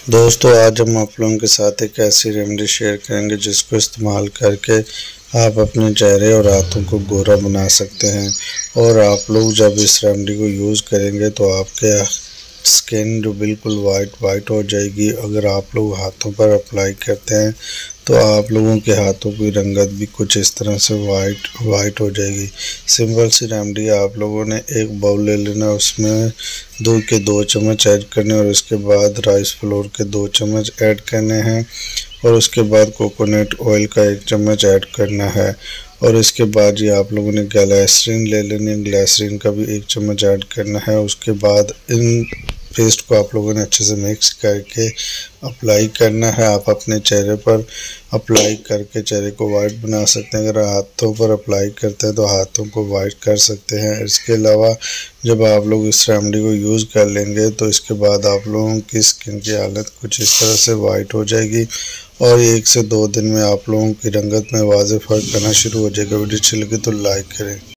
दोस्तों आज हम आप लोगों के साथ एक ऐसी रेमेडी शेयर करेंगे जिसको इस्तेमाल करके आप अपने चेहरे और हाथों को गोरा बना सकते हैं। और आप लोग जब इस रेमेडी को यूज़ करेंगे तो आपके स्किन जो बिल्कुल वाइट हो जाएगी। अगर आप लोग हाथों पर अप्लाई करते हैं तो आप लोगों के हाथों की रंगत भी कुछ इस तरह से वाइट हो जाएगी। सिंपल सी रेमेडी, आप लोगों ने एक बाउल ले लेना, उसमें दूध के 2 चम्मच ऐड करने और उसके बाद राइस फ्लोर के 2 चम्मच ऐड करने हैं और उसके बाद कोकोनट ऑयल का 1 चम्मच ऐड करना है। और इसके बाद ये आप लोगों ने ग्लिसरीन ले लेनी है, ग्लिसरीन का भी 1 चम्मच ऐड करना है। उसके बाद इन पेस्ट को आप लोगों ने अच्छे से मिक्स करके अप्लाई करना है। आप अपने चेहरे पर अप्लाई करके चेहरे को वाइट बना सकते हैं। अगर हाथों पर अप्लाई करते हैं तो हाथों को वाइट कर सकते हैं। इसके अलावा जब आप लोग इस रेमेडी को यूज़ कर लेंगे तो इसके बाद आप लोगों की स्किन की हालत कुछ इस तरह से वाइट हो जाएगी और 1 से 2 दिन में आप लोगों की रंगत में वाज़ेह फ़र्क आना शुरू हो जाएगा। वीडियो अच्छी लगी तो लाइक करें।